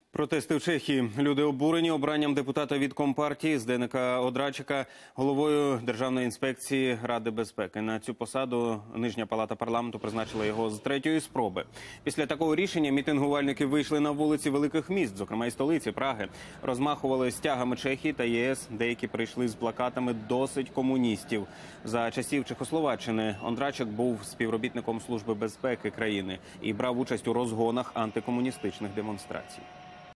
Протести в Чехії. Люди обурені обранням депутата від Компартії Зденика Одрачика головою Державної інспекції Ради безпеки. На цю посаду Нижня палата парламенту призначила його з третьої спроби. Після такого рішення мітингувальники вийшли на вулиці великих міст, зокрема і столиці Праги. Розмахували стягами Чехії та ЄС. Деякі прийшли з плакатами «Досить комуністів». За часів Чехословаччини Ондрачик був співробітником Служби безпеки країни і брав участь у розгонах антикомуністичних демонстрацій.